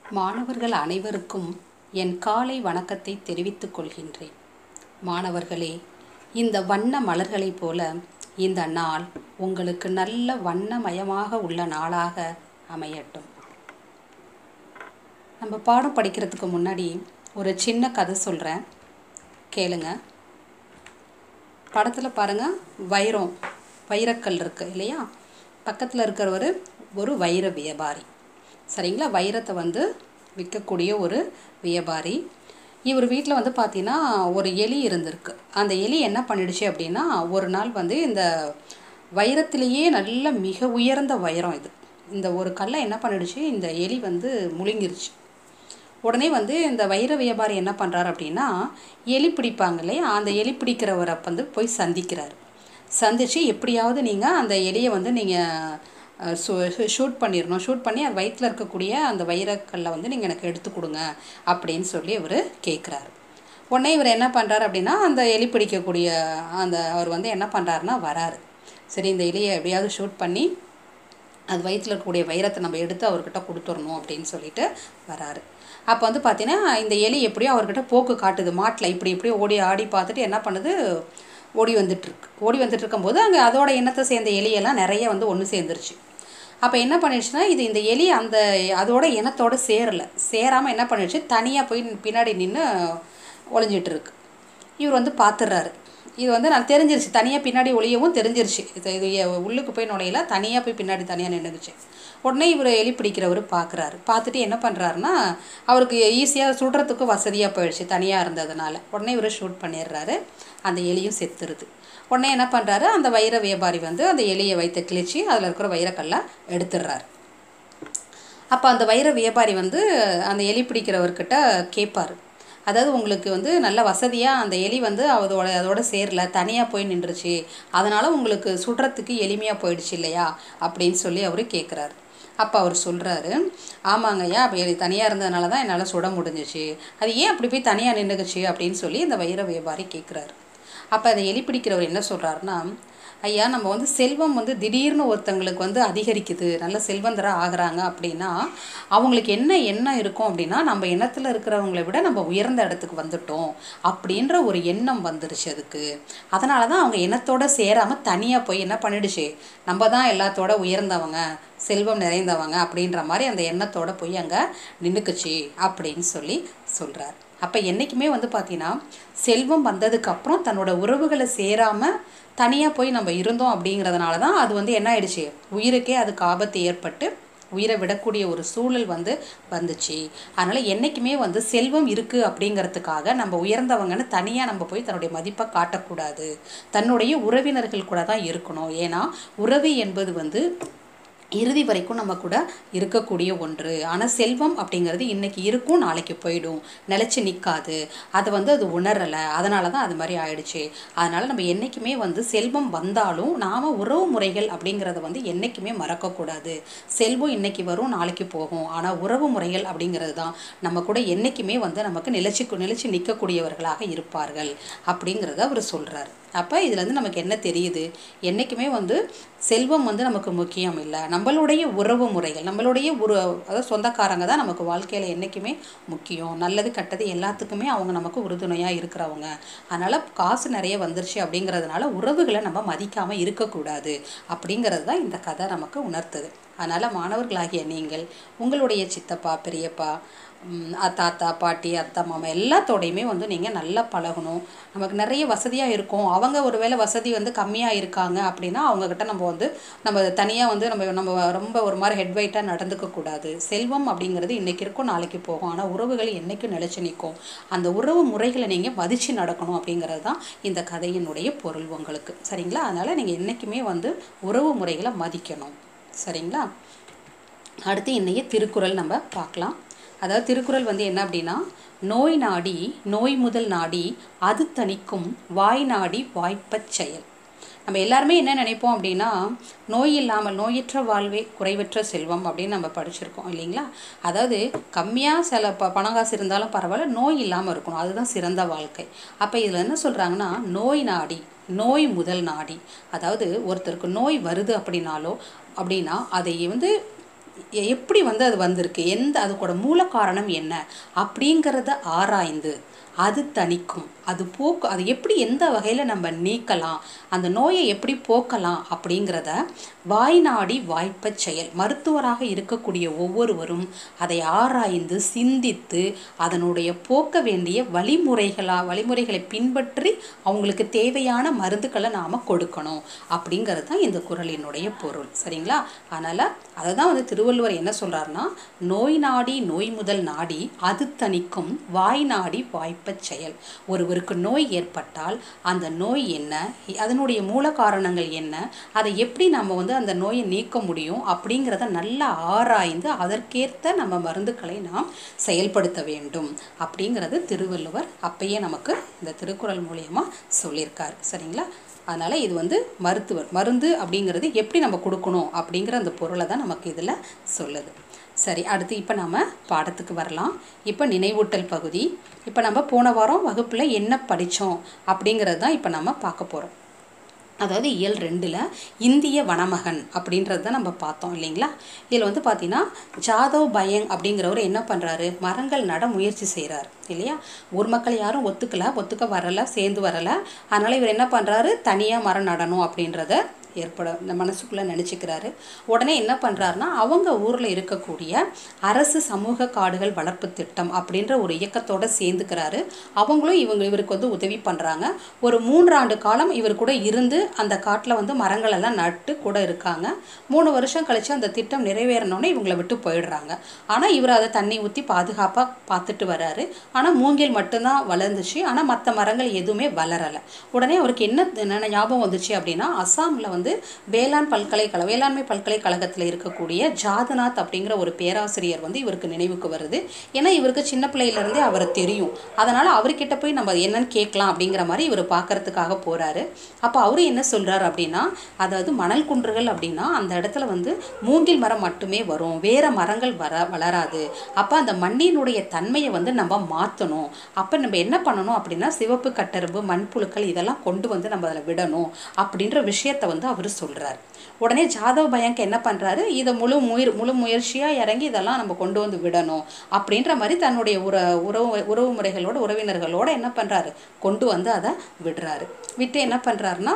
மாணவர்கள் அனைவருக்கும் என் காலை வணக்கத்தை தெரிவித்துக் கொள்கின்றேன். மாணவர்களே, இந்த வண்ண மலர்களைப் போல இந்த நாள் உங்களுக்கு நல்ல வண்ணமயமாக உள்ள நாளாக அமையட்டும். நம்ம பாடம் படிக்கிறதுக்கு முன்னாடி ஒரு சின்ன கதை சொல்கிறேன், கேளுங்க. படத்தில் பாருங்கள், வைரக்கல் இருக்குது இல்லையா? பக்கத்தில் இருக்கிறவர் ஒரு வைர வியாபாரி, சரிங்களா? வைரத்தை விற்கக்கூடிய ஒரு வியாபாரி. இவர் வீட்டில் பார்த்தீங்கன்னா ஒரு எலி இருந்திருக்கு. அந்த எலி என்ன பண்ணிடுச்சு அப்படின்னா, ஒரு நாள் இந்த வைரத்திலேயே நல்ல மிக உயர்ந்த வைரம் இது. இந்த ஒரு கல்லை என்ன பண்ணிடுச்சு, இந்த எலி முழுங்கிருச்சு. உடனே இந்த வைர வியாபாரி என்ன பண்ணுறாரு அப்படின்னா, எலி பிடிப்பாங்க இல்லையா, அந்த எலி பிடிக்கிறவரை போய் சந்திக்கிறார். சந்தித்து எப்படியாவது நீங்கள் அந்த எலியை நீங்கள் ஷூட் பண்ணிடணும், ஷூட் பண்ணி அது வயிற்றில் இருக்கக்கூடிய அந்த வைரக்கல்லை நீங்கள் எனக்கு எடுத்து கொடுங்க அப்படின்னு சொல்லி அவர் கேட்குறாரு. உடனே இவர் என்ன பண்ணுறாரு அப்படின்னா, அந்த எலி பிடிக்கக்கூடிய அவர் என்ன பண்ணுறாருன்னா வராரு. சரி, இந்த எலியை எப்படியாவது ஷூட் பண்ணி அது வயிற்றில் இருக்கக்கூடிய வைரத்தை நம்ம எடுத்து அவர்கிட்ட கொடுத்துடணும் அப்படின்னு சொல்லிட்டு வராரு. அப்போ பார்த்தீங்கன்னா இந்த எலி எப்படியோ அவர்கிட்ட போக்கு காட்டுது. மாட்டில் இப்படி ஓடி ஆடி பார்த்துட்டு என்ன பண்ணுது, ஓடி வந்துட்டு இருக்கும்போது அங்கே அதோட எண்ணத்தை சேர்ந்த எலியெல்லாம் நிறைய ஒன்று சேர்ந்துருச்சு. அப்போ என்ன பண்ணிடுச்சுன்னா, இந்த எலி அதோட இனத்தோடு சேராமல் என்ன பண்ணிடுச்சு, தனியாக போய் பின்னாடி நின்று ஒளிஞ்சிட்டு இருக்கு. இவர் பார்த்துடுறாரு. இது நான் தெரிஞ்சிருச்சு, தனியாக பின்னாடி ஒளியவும் தெரிஞ்சிருச்சு. இது உள்ளுக்கு போய் நுழையில, தனியாக போய் பின்னாடி தனியாக நின்றுச்சு. உடனே இவர் எலி பிடிக்கிறவர் பார்க்குறாரு. பார்த்துட்டு என்ன பண்ணுறாருன்னா, அவருக்கு ஈஸியாக சுடுறதுக்கு வசதியாக போயிடுச்சு தனியாக இருந்ததுனால. உடனே இவர் ஷூட் பண்ணிடுறாரு. அந்த எலியும் செத்துருது. உடனே என்ன பண்ணுறாரு, அந்த வைர வியாபாரி அந்த எலியை வைத்து கிழிச்சு அதில் இருக்கிற வைரக்கல்லை எடுத்துடுறாரு. அப்போ அந்த வைர வியாபாரி அந்த எலி பிடிக்கிறவர்கிட்ட கேட்பார், அதாவது உங்களுக்கு நல்ல வசதியாக அந்த எலி அதோட சேரல, தனியாக போய் நின்றுச்சு, அதனால் உங்களுக்கு சுடுறதுக்கு எளிமையாக போயிடுச்சு இல்லையா அப்படின்னு சொல்லி அவர் கேட்குறாரு. அப்போ அவர் சொல்கிறாரு, ஆமாங்கய்யா, அப்போ எலி தனியாக இருந்ததுனால தான் என்னால் சுட முடிஞ்சிச்சு, அது ஏன் அப்படி போய் தனியாக நின்றுக்குச்சு அப்படின்னு சொல்லி இந்த வைர வியாபாரி கேட்குறாரு. அப்போ அந்த எலி பிடிக்கிறவர் என்ன சொல்கிறாருன்னா, ஐயா, நம்ம செல்வம் திடீர்னு ஒருத்தங்களுக்கு அதிகரிக்குது, நல்ல செல்வந்தராக ஆகிறாங்க அப்படின்னா அவங்களுக்கு என்ன எண்ணம் இருக்கும் அப்படின்னா, நம்ம எண்ணத்தில் இருக்கிறவங்கள விட நம்ம உயர்ந்த இடத்துக்கு வந்துட்டோம் அப்படின்ற ஒரு எண்ணம் வந்துருச்சு அதுக்கு. அதனால தான் அவங்க எண்ணத்தோடு சேராமல் தனியாக போய் என்ன பண்ணிடுச்சு, நம்ம தான் எல்லாத்தோட உயர்ந்தவங்க, செல்வம் நிறைந்தவங்க அப்படின்ற மாதிரி அந்த எண்ணத்தோடு போய் அங்கே நின்றுக்குச்சு அப்படின்னு சொல்கிறார். அப்போ என்றைக்குமே பார்த்தீங்கன்னா, செல்வம் வந்ததுக்கப்புறம் தன்னோட உறவுகளை சேராமல் தனியாக போய் நம்ம இருந்தோம் அப்படிங்கிறதுனால தான் அது என்ன ஆயிடுச்சு, உயிருக்கே அதுக்கு ஆபத்து ஏற்பட்டு உயிரை விடக்கூடிய ஒரு சூழல் வந்துச்சு. அதனால் என்றைக்குமே செல்வம் இருக்குது அப்படிங்கிறதுக்காக நம்ம உயர்ந்தவங்கன்னு தனியாக நம்ம போய் தன்னுடைய மதிப்பை காட்டக்கூடாது. தன்னுடைய உறவினர்கள் கூட தான் இருக்கணும். ஏன்னா உறவு என்பது இறுதி வரைக்கும் நம்ம கூட இருக்கக்கூடிய ஒன்று. ஆனால் செல்வம் அப்படிங்கிறது இன்றைக்கி இருக்கும், நாளைக்கு போயிடும், நிலச்சி நிற்காது. அதை அது உணரலை, அதனால தான் அது மாதிரி ஆயிடுச்சு. அதனால் நம்ம என்றைக்குமே செல்வம் வந்தாலும் நாம் உறவு முறைகள் அப்படிங்கிறத என்றைக்குமே மறக்கக்கூடாது. செல்வம் இன்றைக்கி வரும், நாளைக்கு போகும், ஆனால் உறவு முறைகள் அப்படிங்கிறது தான் நம்ம கூட என்றைக்குமே நமக்கு நிலச்சி நிற்கக்கூடியவர்களாக இருப்பார்கள் அப்படிங்கிறத அவர் சொல்கிறார். அப்போ இதுலேருந்து நமக்கு என்ன தெரியுது, என்றைக்குமே செல்வம் நமக்கு முக்கியம் இல்லை, நம்மளுடைய உறவு முறைகள், நம்மளுடைய அதாவது சொந்தக்காரங்க தான் நமக்கு வாழ்க்கையில் என்றைக்குமே முக்கியம். நல்லது கெட்டது எல்லாத்துக்குமே அவங்க நமக்கு உறுதுணையாக இருக்கிறவங்க. அதனால் காசு நிறைய வந்துருச்சு அப்படிங்கிறதுனால உறவுகளை நம்ம மதிக்காமல் இருக்கக்கூடாது அப்படிங்கிறது தான் இந்த கதை நமக்கு உணர்த்துது. அதனால் மாணவர்களாகிய நீங்கள் உங்களுடைய சித்தப்பா, பெரியப்பா, தாத்தா, பாட்டி, அத்தை, மாமா எல்லாத்தோடையுமே நீங்கள் நல்லா பழகணும். நமக்கு நிறைய வசதியாக இருக்கும், அவங்க ஒருவேளை வசதி கம்மியாக இருக்காங்க அப்படின்னா அவங்கக்கிட்ட நம்ம தனியாக நம்ம ரொம்ப ஒரு மாதிரி ஹெட் வெயிட்டாக நடந்துக்கக்கூடாது. செல்வம் அப்படிங்கிறது இன்றைக்கி இருக்கும், நாளைக்கு போகும், ஆனால் உறவுகள் என்றைக்கும் நிலச்சி நிற்கும். அந்த உறவு முறைகளை நீங்கள் மதித்து நடக்கணும் அப்படிங்கிறது தான் இந்த கதையினுடைய பொருள் உங்களுக்கு, சரிங்களா? அதனால் நீங்கள் என்றைக்குமே உறவு முறைகளை மதிக்கணும், சரிங்களா? அடுத்து இன்றைய திருக்குறள் நம்ம பார்க்கலாம். அதாவது திருக்குறள் என்ன அப்படின்னா, நோய் நாடி நோய் முதல் நாடி அது தணிக்கும் வாய் நாடி வாய்ப்பச் செயல். நம்ம எல்லாருமே என்ன நினைப்போம் அப்படின்னா, நோய் இல்லாமல் நோயற்ற வாழ்வே குறைவற்ற செல்வம் அப்படின்னு நம்ம படிச்சிருக்கோம் இல்லைங்களா? அதாவது கம்மியாக சில பணங்காசு இருந்தாலும் பரவாயில்ல, நோய் இல்லாமல் இருக்கணும், அதுதான் சிறந்த வாழ்க்கை. அப்போ இதில் என்ன சொல்கிறாங்கன்னா, நோய் நாடி நோய் முதல் நாடி, அதாவது ஒருத்தருக்கு நோய் வருது அப்படின்னா அதை எப்படி வந்து அது வந்திருக்கு, அதுக்கூட மூல காரணம் என்ன அப்படிங்கிறத ஆராய்ந்து அது தணிக்கும், அது அது எப்படி எந்த வகையில் நம்ம நீக்கலாம், அந்த நோயை எப்படி போக்கலாம் அப்படிங்கிறத வாய்நாடி வாய்ப்ப செயல் மருத்துவராக இருக்கக்கூடிய ஒவ்வொருவரும் அதை ஆராய்ந்து சிந்தித்து அதனுடைய போக்க வேண்டிய வழிமுறைகளை பின்பற்றி அவங்களுக்கு தேவையான மருந்துக்களை நாம் கொடுக்கணும் அப்படிங்கிறது தான் இந்த குறளினுடைய பொருள். சரிங்களா? அதனால் அதை தான் வந்து திருவள்ளுவர் என்ன சொல்கிறாருன்னா, நோய் நாடி நோய் முதல் நாடி அது தணிக்கும் வாய் நாடி வாய்ப்ப செயல். ஒருவருக்கு நோய் ஏற்பட்டால் அந்த நோய் என்ன, அதனுடைய மூல காரணங்கள் என்ன, அதை எப்படி நம்ம வந்து அந்த நோயை நீக்க முடியும் அப்படிங்கிறத நல்லா ஆராய்ந்து அதற்கேற்ற நம்ம மருந்துக்களை நாம் செயல்படுத்த வேண்டும் அப்படிங்கிறது திருவள்ளுவர் அப்பயே நமக்கு இந்த திருக்குறள் மூலமா சொல்லியிருக்காரு. சரிங்களா? அதனால் இது வந்து மருந்து அப்படிங்கிறது எப்படி நம்ம கொடுக்கணும் அப்படிங்கிற அந்த பொருளை தான் நமக்கு இதில் சொல்லுது. சரி, அடுத்து இப்போ நம்ம பாடத்துக்கு வரலாம். இப்போ நினைவூட்டல் பகுதி. இப்போ நம்ம போன வாரம் வகுப்பில் என்ன படித்தோம் அப்படிங்கிறது தான் இப்போ நம்ம பார்க்க போகிறோம். அதாவது இயல் 2ல் இந்திய வனமகன் அப்படின்றது தான் நம்ம பார்த்தோம் இல்லைங்களா? இதில் வந்து பார்த்தீங்கன்னா ஜாதவ் பயங் அப்படிங்கிறவர் என்ன பண்ணுறாரு, மரங்கள் நட முயற்சி செய்கிறார் இல்லையா? ஊர் மக்கள் யாரும் ஒத்துக்க வரலை, சேர்ந்து வரலை. அதனால் இவர் என்ன பண்ணுறாரு, தனியாக மரம் நடணும் அப்படின்றத இந்த மனசுக்குள்ளே நினச்சிக்கிறாரு. உடனே என்ன பண்ணுறாருனா, அவங்க ஊரில் இருக்கக்கூடிய அரசு சமூக காடுகள் வளர்ப்பு திட்டம் அப்படின்ற ஒரு இயக்கத்தோடு சேர்ந்துக்கிறாரு. அவங்களும் இவருக்கு வந்து உதவி பண்ணுறாங்க. ஒரு 3 ஆண்டு காலம் இவர் கூட இருந்து அந்த காட்டில் வந்து மரங்கள் எல்லாம் நட்டு கூட இருக்காங்க. 3 வருஷம் கழித்து அந்த திட்டம் நிறைவேறினோடனே இவங்களை விட்டு போயிடுறாங்க. ஆனால் இவர் அதை தண்ணி ஊற்றி பாதுகாப்பாக பார்த்துட்டு வர்றாரு. ஆனால் மூங்கில் மட்டும்தான் வளர்ந்துச்சு, ஆனால் மற்ற மரங்கள் எதுவுமே வளரலை. உடனே அவருக்கு என்ன ஞாபகம் வந்துச்சு அப்படின்னா, அசாமில் வந்து வேளாண்மை பல்கலைக்கழகத்தில் இருக்கக்கூடிய ஜாதநாத் அப்படிங்கிற ஒரு பேராசிரியர் வந்து இவருக்கு நினைவுக்கு வருது. ஏன்னா இவருக்கு சின்ன பிள்ளையிலேருந்தே அவரை தெரியும். அதனால் அவர்கிட்ட போய் நம்ம என்னன்னு கேட்கலாம் அப்படிங்கிற மாதிரி இவர் பார்க்கறதுக்காக போகிறாரு. அப்போ அவரு என்ன சொல்கிறார் அப்படின்னா, அதாவது மணல் குன்றுகள் அப்படின்னா அந்த இடத்துல வந்து மூங்கில் மரம் மட்டுமே வரும், வேறு மரங்கள் வளராது. அப்போ அந்த மண்ணினுடைய தன்மையை வந்து நம்ம மாற்றணும். அப்போ நம்ம என்ன பண்ணணும் அப்படின்னா, சிவப்பு கட்டெரும்பு, மண்புழுக்கள் இதெல்லாம் கொண்டு வந்து நம்ம அதில் விடணும் அப்படின்ற விஷயத்தை வந்து அவர் சொல்கிறார். உடனே ஜாதவ் பயங்க் என்ன பண்ணுறாரு, இதை முழு முயற்சியாக இறங்கி இதெல்லாம் நம்ம கொண்டு வந்து விடணும் அப்படின்ற மாதிரி தன்னுடைய உறவினர்களோட என்ன பண்ணுறாரு, கொண்டு வந்து அதை விடுறாரு. விட்டு என்ன பண்ணுறாருன்னா,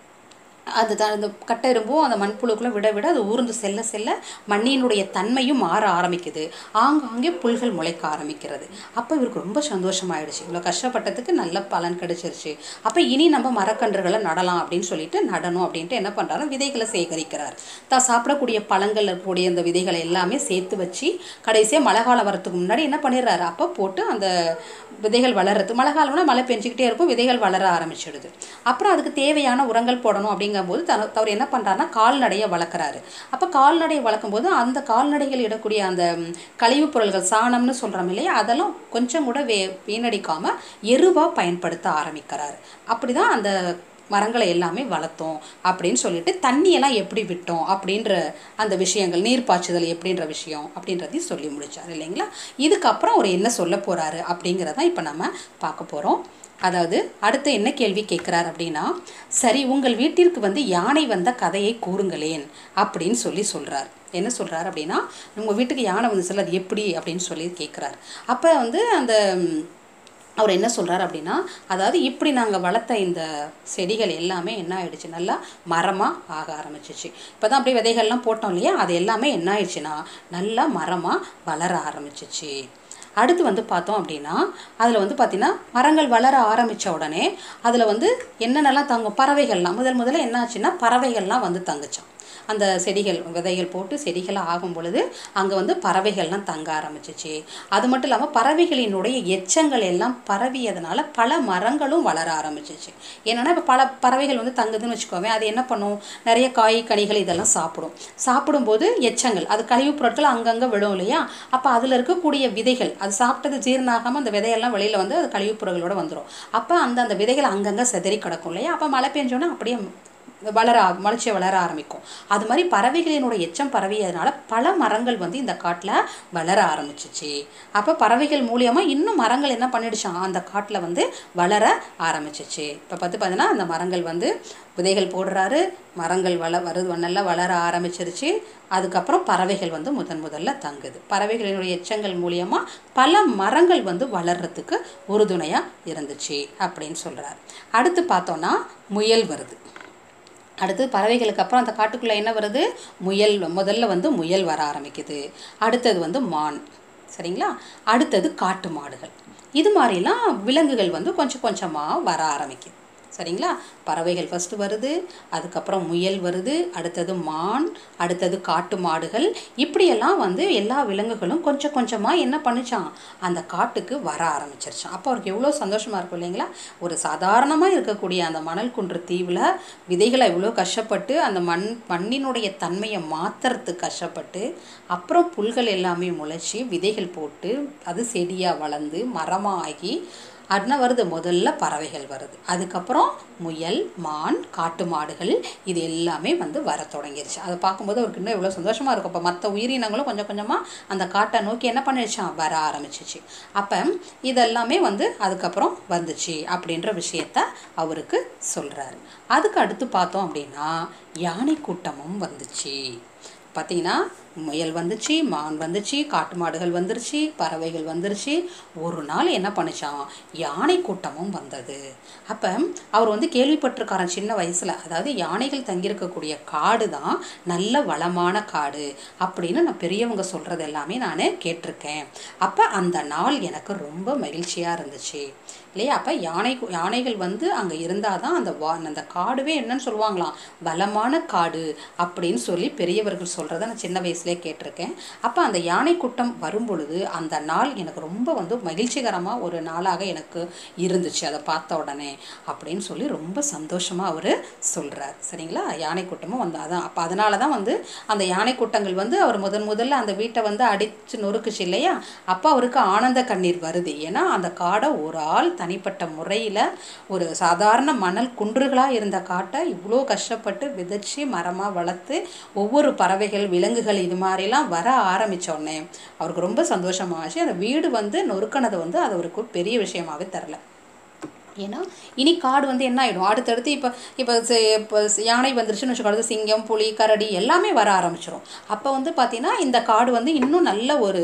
அந்த கட்டெரும்பும் அந்த மண்புழுக்களை விட அது ஊர்ந்து செல்ல மண்ணினுடைய தன்மையும் மாற ஆரம்பிக்குது. ஆங்காங்கே புல்கள் முளைக்க ஆரம்பிக்கிறது. அப்போ இவருக்கு ரொம்ப சந்தோஷமாயிடுச்சு. இவ்வளோ கஷ்டப்பட்டதுக்கு நல்ல பலன் கிடைச்சிருச்சு. அப்போ இனி நம்ம மரக்கன்றுகளை நடலாம் அப்படின்னு சொல்லிட்டு நடணும் அப்படின்ட்டு என்ன பண்ணுறாரு, விதைகளை சேகரிக்கிறார். தான் சாப்பிடக்கூடிய பழங்கள் இருக்கக்கூடிய அந்த விதைகளை எல்லாமே சேர்த்து வச்சு கடைசியாக மழை காலம் வரத்துக்கு முன்னாடி என்ன பண்ணிடுறாரு, அப்போ போட்டு அந்த விதைகள் வளர்றது. மழை காலம்னா மழை பெஞ்சிக்கிட்டே இருக்கும், விதைகள் வளர ஆரம்பிச்சிடுது. அப்புறம் அதுக்கு தேவையான உரங்கள் போடணும் அப்படிங்கும்போது அவர் என்ன பண்ணுறாருன்னா, கால்நடையை வளர்க்குறாரு. அப்போ கால்நடையை வளர்க்கும் போது அந்த கால்நடைகள் இடக்கூடிய அந்த கழிவுப் பொருள்கள், சாணம்னு சொல்கிறோம் இல்லையா, அதெல்லாம் கொஞ்சம் கூட வீணடிக்காமல் எருவாக பயன்படுத்த ஆரம்பிக்கிறாரு. அப்படி தான் அந்த மரங்களை எல்லாமே வளர்த்தோம் அப்படின்னு சொல்லிட்டு தண்ணியெல்லாம் எப்படி விட்டோம் அப்படின்ற அந்த விஷயங்கள், நீர் பாய்ச்சுதல் எப்படின்ற விஷயம் அப்படின்றதையும் சொல்லி முடிச்சார் இல்லைங்களா? இதுக்கப்புறம் அவர் என்ன சொல்ல போகிறாரு அப்படிங்கிறதான் இப்போ நம்ம பார்க்க போகிறோம். அதாவது அடுத்து என்ன கேள்வி கேட்குறார் அப்படின்னா, சரி உங்கள் வீட்டிற்கு வந்து யானை வந்த கதையை கூறுங்களேன் அப்படின்னு சொல்கிறார். என்ன சொல்கிறார் அப்படின்னா, உங்கள் வீட்டுக்கு யானை வந்து சொல்ல அது எப்படி அப்படின்னு சொல்லி கேட்குறார். அப்போ வந்து அவர் என்ன சொல்கிறார் அப்படின்னா, அதாவது இப்படி நாங்கள் வளர்த்த இந்த செடிகள் எல்லாமே என்ன ஆயிடுச்சு, நல்லா மரமாக ஆக ஆரம்பிச்சிச்சு. இப்போ தான் அப்படியே விதைகள்லாம் போட்டோம் இல்லையா, அது எல்லாமே என்ன ஆயிடுச்சுன்னா நல்லா மரமாக வளர ஆரம்பிச்சிச்சு. அடுத்து வந்து பார்த்தோம் அப்படின்னா, அதில் வந்து பார்த்திங்கன்னா மரங்கள் வளர ஆரம்பித்த உடனே அதில் வந்து என்னென்னலாம் தங்கும், பறவைகள்லாம் முதல்ல என்ன ஆச்சுன்னா பறவைகள்லாம் வந்து தங்குச்சான். அந்த செடிகள் விதைகள் போட்டு செடிகளாக ஆகும் பொழுது அங்கே வந்து பறவைகள்லாம் தங்க ஆரம்பிச்சிச்சு. அது மட்டும் இல்லாமல் பறவைகளினுடைய எச்சங்கள் எல்லாம் பரவியதுனால பல மரங்களும் வளர ஆரம்பிச்சிச்சு. ஏன்னா இப்போ பல பறவைகள் வந்து தங்குதுன்னு வச்சுக்கோவேன், அது என்ன பண்ணும், நிறைய காய் கனிகள் இதெல்லாம் சாப்பிடும்போது எச்சங்கள், அது கழிவுப் பொருட்கள் அங்கங்கே விடும் இல்லையா, அப்போ அதில் இருக்கக்கூடிய விதைகள் அது சாப்பிட்டது ஜீரணாகாமல் அந்த விதையெல்லாம் வெளியில் வந்து அது கழிவுப் பொருட்களோடு வந்துடும். அப்போ அந்த விதைகள் அங்கங்கே சிதறி கிடக்கும் இல்லையா, அப்போ மழை பெஞ்சோன்னா அப்படியே மலர்ச்சி வளர ஆரம்பிக்கும். அது மாதிரி பறவைகளினோட எச்சம் பரவியதுனால பல மரங்கள் வந்து இந்த காட்டில் வளர ஆரம்பிச்சிச்சு. அப்போ பறவைகள் மூலியமாக இன்னும் மரங்கள் என்ன பண்ணிடுச்சான், அந்த காட்டில் வந்து வளர ஆரம்பிச்சிச்சு. இப்போ பார்த்தீங்கன்னா அந்த மரங்கள் வந்து விதைகள் போடுறாரு, மரங்கள் நல்லா வளர ஆரம்பிச்சிருச்சு. அதுக்கப்புறம் பறவைகள் வந்து முதல்ல தங்குது. பறவைகளினுடைய எச்சங்கள் மூலியமாக பல மரங்கள் வந்து வளர்றதுக்கு உறுதுணையாக இருந்துச்சு அப்படின்னு சொல்கிறார். அடுத்து பார்த்தோன்னா முயல் வருது. அடுத்து பறவைகளுக்கு அப்புறம் அந்த காட்டுக்குள்ளே என்ன வருது, முயல். முதல்ல வந்து முயல் வர ஆரம்பிக்குது. அடுத்தது வந்து மான், சரிங்களா. அடுத்தது காட்டு மாடுகள். இது மாதிரிலாம் விலங்குகள் வந்து கொஞ்சம் கொஞ்சமாக வர ஆரம்பிக்குது, சரிங்களா. பறவைகள் ஃபஸ்ட்டு வருது, அதுக்கப்புறம் முயல் வருது, அடுத்தது மான், அடுத்தது காட்டு மாடுகள். இப்படியெல்லாம் வந்து எல்லா விலங்குகளும் கொஞ்சம் கொஞ்சமாக என்ன பண்ணிச்சான், அந்த காட்டுக்கு வர ஆரம்பிச்சிருச்சான். அப்போ அவருக்கு எவ்வளோ சந்தோஷமாக இருக்கும் இல்லைங்களா. ஒரு சாதாரணமாக இருக்கக்கூடிய அந்த மணல் குன்று தீவில் விதைகளை எவ்வளோ கஷ்டப்பட்டு அந்த மண்ணினுடைய தன்மையை மாற்றுறதுக்கு கஷ்டப்பட்டு, அப்புறம் புல்கள் எல்லாமே முளைச்சி விதைகள் போட்டு அது செடியாக வளர்ந்து மரமாக ஆகி என்ன வருது, முதல்ல பறவைகள் வருது. அதுக்கப்புறம் முயல், மான், காட்டு மாடுகள், இது எல்லாமே வந்து வர தொடங்கிருச்சு. அதை பார்க்கும்போது அவருக்கு இன்னும் எவ்வளோ சந்தோஷமாக இருக்கும். அப்போ மற்ற உயிரினங்களும் கொஞ்சம் கொஞ்சமாக அந்த காட்டை நோக்கி என்ன பண்ணிடுச்சான், வர ஆரம்பிச்சிச்சு. அப்போ இதெல்லாமே வந்து அதுக்கப்புறம் வந்துச்சு அப்படின்ற விஷயத்த அவருக்கு சொல்கிறாரு. அதுக்கு அடுத்து பார்த்தோம் அப்படின்னா யானை கூட்டமும் வந்துச்சு. பார்த்தீங்கன்னா முயல் வந்துச்சு, மான் வந்துச்சு, காட்டு மாடுகள் வந்துருச்சு, பறவைகள் வந்துருச்சு. ஒரு நாள் என்ன பண்ணிச்சான், யானை கூட்டமும் வந்தது. அப்போ அவர் வந்து கேள்விப்பட்டிருக்காரன் சின்ன வயசில், அதாவது யானைகள் தங்கியிருக்கக்கூடிய காடு தான் நல்ல வளமான காடு அப்படின்னு நான் பெரியவங்க சொல்கிறது எல்லாமே நான் கேட்டிருக்கேன். அப்போ அந்த நாள் எனக்கு ரொம்ப மகிழ்ச்சியாக இருந்துச்சு இல்லையா. அப்போ யானைகள் வந்து அங்கே இருந்தால் தான் அந்த காடுவே என்னன்னு சொல்லுவாங்களாம், வளமான காடு அப்படின்னு சொல்லி பெரியவர்கள் சொல்கிறத நான் சின்ன வயசுலேயே கேட்டிருக்கேன். அப்போ அந்த யானை கூட்டம் வரும் பொழுது அந்த நாள் எனக்கு ரொம்ப வந்து மகிழ்ச்சிகரமாக ஒரு நாளாக எனக்கு இருந்துச்சு அதை பார்த்த உடனே அப்படின்னு சொல்லி ரொம்ப சந்தோஷமாக அவர் சொல்கிறார், சரிங்களா. யானை கூட்டமும் வந்து அதான். அப்போ அதனால தான் வந்து அந்த யானை கூட்டங்கள் வந்து அவர் முதல்ல அந்த வீட்டை வந்து அடித்து நொறுக்குச்சு இல்லையா. அப்போ அவருக்கு ஆனந்த கண்ணீர் வருது. ஏன்னா அந்த காடை ஒரு ஆள் தனிப்பட்ட முறையில் ஒரு சாதாரண மணல் குன்றுகளாக இருந்த காட்டை இவ்வளோ கஷ்டப்பட்டு விதைச்சி மரமாக வளர்த்து ஒவ்வொரு பறவைகள், விலங்குகள் இது மாதிரிலாம் வர ஆரம்பித்தோடனே அவருக்கு ரொம்ப சந்தோஷமாகச்சு. அந்த வீடு வந்து நொறுக்கினது வந்து அது அவருக்கு பெரிய விஷயமாகவே தரல. ஏன்னா இனி காடு வந்து என்ன ஆகிடும், அடுத்தடுத்து இப்போ யானை வந்துருச்சுன்னு வச்சுக்கோங்க, சிங்கம், புலி, கரடி எல்லாமே வர ஆரம்பிச்சிடும். அப்போ வந்து பார்த்திங்கன்னா இந்த காடு வந்து இன்னும் நல்ல ஒரு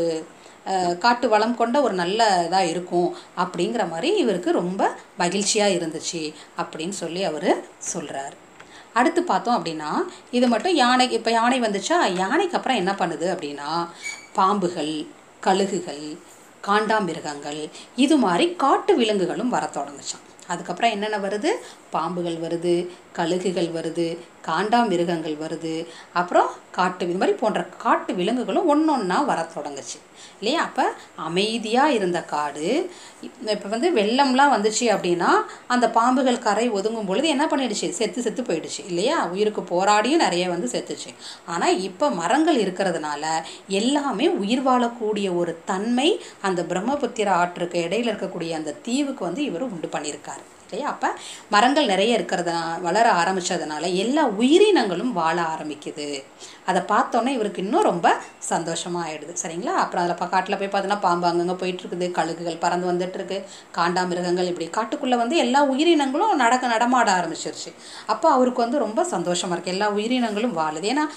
காட்டு வளம் கொண்ட ஒரு நல்ல இதாக இருக்கும் அப்படிங்கிற மாதிரி இவருக்கு ரொம்ப மகிழ்ச்சியாக இருந்துச்சு அப்படின்னு சொல்லி அவர் சொல்கிறார். அடுத்து பார்த்தோம் அப்படின்னா இது மட்டும் இப்போ யானை வந்துச்சா, யானைக்கு அப்புறம் என்ன பண்ணுது அப்படின்னா பாம்புகள், கழுகுகள், காண்டாமிருகங்கள் இது மாதிரி காட்டு விலங்குகளும் வர தொடங்குச்சான். அதுக்கப்புறம் என்னென்ன வருது, பாம்புகள் வருது, கழுகுகள் வருது, காண்டாமிருகங்கள் வருது, அப்புறம் இது மாதிரி போன்ற காட்டு விலங்குகளும் ஒன்றொன்னா வர தொடங்குச்சு இல்லையா. அப்போ அமைதியாக இருந்த காடு இப்போ வந்து வெள்ளம்லாம் வந்துச்சு அப்படின்னா அந்த பாம்புகள் கரை ஒதுங்கும் பொழுது என்ன பண்ணிடுச்சு, செத்து போயிடுச்சு இல்லையா. உயிருக்கு போராடியும் நிறைய வந்து செத்துச்சு. ஆனால் இப்போ மரங்கள் இருக்கிறதுனால எல்லாமே உயிர் வாழக்கூடிய ஒரு தன்மை அந்த பிரம்மபுத்திரா ஆற்றுக்கு இடையில இருக்கக்கூடிய அந்த தீவுக்கு வந்து இவர் உண்டு பண்ணியிருக்காரு இல்லையா. அப்போ மரங்கள் நிறைய வளர ஆரம்பித்ததுனால எல்லா உயிரினங்களும் வாழ ஆரம்பிக்குது. அதை பார்த்தோன்னே இவருக்கு இன்னும் ரொம்ப சந்தோஷமாக ஆகிடுது, சரிங்களா. அப்புறம் அதில் காட்டில் போய் பார்த்தோன்னா பாம்பு அங்கங்கே போயிட்டுருக்குது, கழுகுகள் பறந்து வந்துட்டுருக்கு, காண்டாமிருகங்கள், இப்படி காட்டுக்குள்ளே வந்து எல்லா உயிரினங்களும் நடமாட ஆரம்பிச்சிருச்சு. அப்போ அவருக்கு வந்து ரொம்ப சந்தோஷமாக இருக்குது, எல்லா உயிரினங்களும் வாழுது. ஏன்னா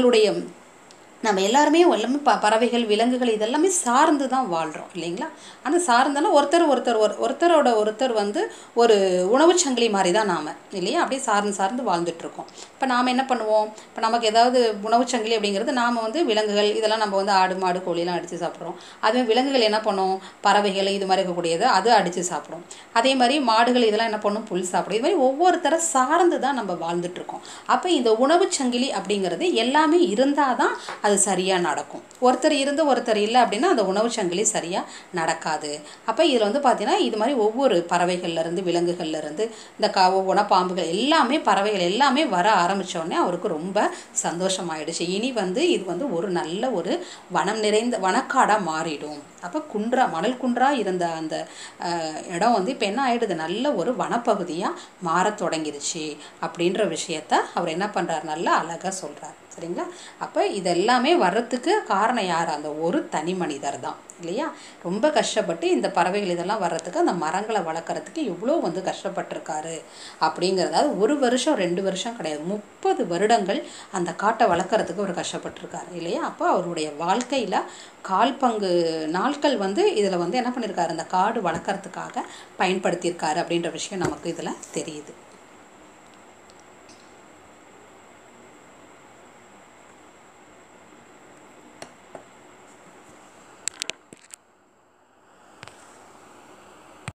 நம்ம எல்லாருமே பறவைகள், விலங்குகள் இதெல்லாமே சார்ந்து தான் வாழ்கிறோம் இல்லைங்களா. ஆனால் சார்ந்தனா ஒருத்தரோட வந்து ஒரு உணவு சங்கிலி மாதிரி தான் நாம் இல்லையா, அப்படியே சார்ந்து வாழ்ந்துட்டுருக்கோம். இப்போ நாம் என்ன பண்ணுவோம், இப்போ நமக்கு ஏதாவது உணவு சங்கிலி அப்படிங்கிறது நாம் வந்து விலங்குகள் இதெல்லாம் நம்ம வந்து ஆடு, மாடு, கோழிலாம் அடித்து சாப்பிட்றோம். அதுவே விலங்குகள் என்ன பண்ணும், பறவைகள் இது மாதிரி இருக்கக்கூடியது அது அடித்து சாப்பிடும். அதே மாதிரி மாடுகள் இதெல்லாம் என்ன பண்ணும், புல் சாப்பிடும். இது மாதிரி ஒவ்வொருத்தரை சார்ந்து தான் நம்ம வாழ்ந்துட்டுருக்கோம். அப்போ இந்த உணவு சங்கிலி அப்படிங்கிறது எல்லாமே இருந்தால் தான் அது அது சரியாக நடக்கும். ஒருத்தர் இருந்து ஒருத்தர் இல்லை அப்படின்னா அந்த உணவு சங்கிலி சரியாக நடக்காது. அப்போ இதில் வந்து பார்த்திங்கன்னா இது மாதிரி ஒவ்வொரு பறவைகள்லேருந்து விலங்குகள்லேருந்து இந்த ஒவ்வொன்றா பாம்புகள் எல்லாமே பறவைகள் எல்லாமே வர ஆரம்பித்தோடனே அவருக்கு ரொம்ப சந்தோஷமாயிடுச்சு. இனி வந்து இது வந்து ஒரு நல்ல ஒரு வனம் நிறைந்த வனக்காடாக மாறிடும். அப்போ மணல் குன்றாக இருந்த அந்த இடம் வந்து இப்போ என்ன ஆகிடுது, நல்ல ஒரு வனப்பகுதியாக மாற தொடங்கிடுச்சு அப்படின்ற விஷயத்த அவர் என்ன பண்ணுறார், நல்லா அழகாக சொல்கிறார். சரிங்களா? அப்போ இதெல்லாமே வர்றதுக்கு காரணம் யார், அந்த ஒரு தனி மனிதர் தான் இல்லையா? ரொம்ப கஷ்டப்பட்டு இந்த பறவைகள் இதெல்லாம் வர்றதுக்கு அந்த மரங்களை வளர்க்குறதுக்கு எவ்வளோ வந்து கஷ்டப்பட்டிருக்காரு அப்படிங்கிறதாவது 1 வருஷம் 2 வருஷம் கிடையாது, 30 வருடங்கள் அந்த காட்டை வளர்க்குறதுக்கு அவர் கஷ்டப்பட்டிருக்காரு இல்லையா? அப்போ அவருடைய வாழ்க்கையில் கால்பங்கு நாட்கள் வந்து இதில் வந்து என்ன பண்ணியிருக்காரு, அந்த காடு வளர்க்குறதுக்காக பயன்படுத்தியிருக்காரு அப்படின்ற விஷயம் நமக்கு இதில் தெரியுது.